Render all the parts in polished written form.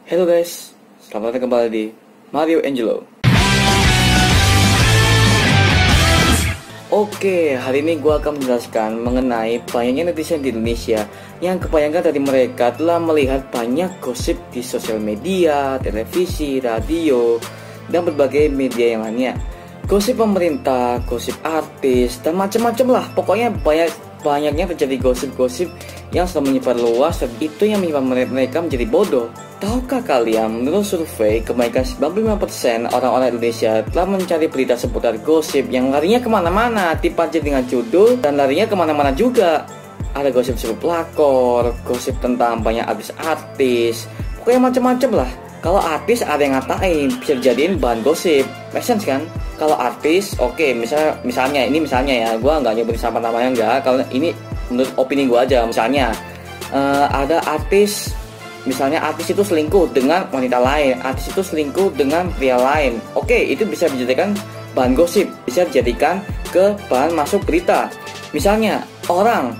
Halo guys, selamat datang kembali di Mario Angelo. Oke, hari ini gue akan menjelaskan mengenai banyaknya netizen di Indonesia yang kebanyakan dari mereka telah melihat banyak gosip di sosial media, televisi, radio, dan berbagai media yang lainnya. Gosip pemerintah, gosip artis, dan macam-macam lah. Pokoknya banyaknya terjadi gosip-gosip yang sudah menyebar luas, dan itu yang menyebabkan mereka menjadi bodoh. Tahukah kalian, menurut survei, kebanyakan 95% orang-orang Indonesia telah mencari berita seputar gosip yang larinya kemana-mana, dipancing dengan judul, dan larinya kemana-mana juga. Ada gosip pelakor, gosip tentang banyak artis-artis, pokoknya macam-macam lah. Kalau artis ada yang ngatain, bisa dijadiin bahan gosip, make sense kan? Kalau artis, oke, misalnya ya, gue nggak nyebutin siapa namanya enggak. Kalau ini menurut opini gue aja, misalnya ada artis. Misalnya artis itu selingkuh dengan wanita lain, artis itu selingkuh dengan pria lain. Oke, itu bisa dijadikan bahan gosip, bisa dijadikan ke bahan masuk berita. Misalnya orang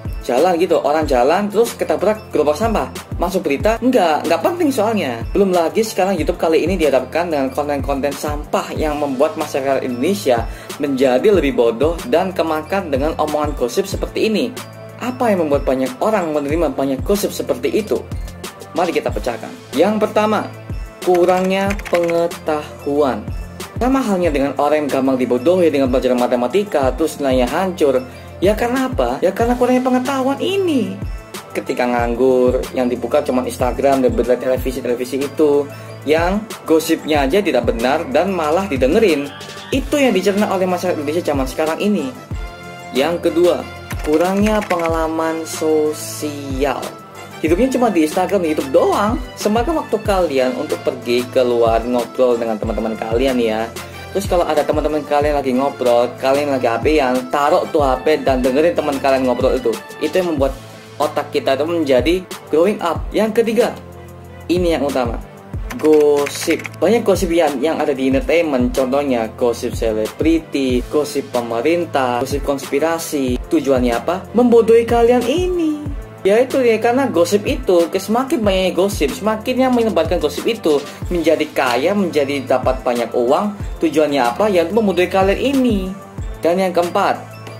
jalan terus ketabrak gerobak sampah, masuk berita? Enggak penting soalnya. Belum lagi sekarang YouTube kali ini dihadapkan dengan konten-konten sampah yang membuat masyarakat Indonesia menjadi lebih bodoh dan kemakan dengan omongan gosip seperti ini. Apa yang membuat banyak orang menerima banyak gosip seperti itu? Mari kita pecahkan. Yang pertama, kurangnya pengetahuan. Sama halnya dengan orang yang gampang dibodohi dengan pelajaran matematika, terus nilainya hancur. Ya karena apa? Ya karena kurangnya pengetahuan ini. Ketika nganggur, yang dibuka cuma Instagram dan berita televisi itu, yang gosipnya aja tidak benar dan malah didengerin. Itu yang dicerna oleh masyarakat Indonesia zaman sekarang ini. Yang kedua, kurangnya pengalaman sosial. Hidupnya cuma di Instagram dan YouTube doang. Semakin waktu kalian untuk pergi keluar ngobrol dengan teman-teman kalian ya. Terus kalau ada teman-teman kalian lagi ngobrol, kalian lagi HP-an, taruh tuh HP dan dengerin teman kalian ngobrol itu. Itu yang membuat otak kita itu menjadi growing up. Yang ketiga, ini yang utama, gosip. Banyak gosip yang ada di entertainment. Contohnya gosip selebriti, gosip pemerintah, gosip konspirasi. Tujuannya apa? Membodohi kalian ini. Ya itu ya, karena gosip itu, semakin banyak gosip, semakin yang menyebarkan gosip itu menjadi kaya, menjadi dapat banyak uang. Tujuannya apa? Ya membodohi kalian ini. Dan yang keempat,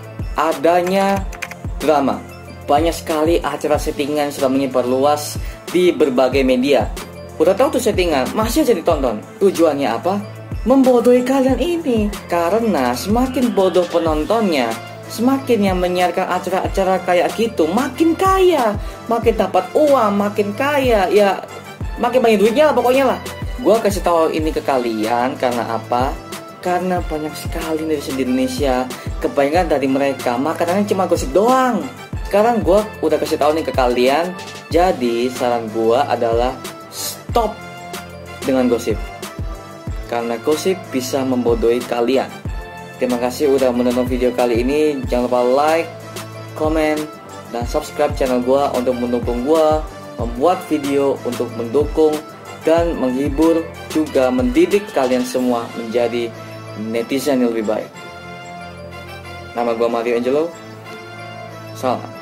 adanya drama. Banyak sekali acara settingan sudah menyebar luas di berbagai media. Udah tahu tuh settingan, masih aja ditonton. Tujuannya apa? Membodohi kalian ini. Karena semakin bodoh penontonnya, semakin yang menyiarkan acara-acara kayak gitu makin kaya, makin dapat uang, makin kaya, ya makin banyak duitnya lah pokoknya lah. Gua kasih tahu ini ke kalian karena apa? Karena banyak sekali dari Indonesia, kebanyakan dari mereka makanannya cuma gosip doang. Sekarang gua udah kasih tahu nih ke kalian. Jadi saran gua adalah stop dengan gosip. Karena gosip bisa membodohi kalian. Terima kasih udah menonton video kali ini. Jangan lupa like, komen, dan subscribe channel gua untuk mendukung gua membuat video untuk mendukung dan menghibur, juga mendidik kalian semua menjadi netizen yang lebih baik. Nama gua Mario Angelo. Salam.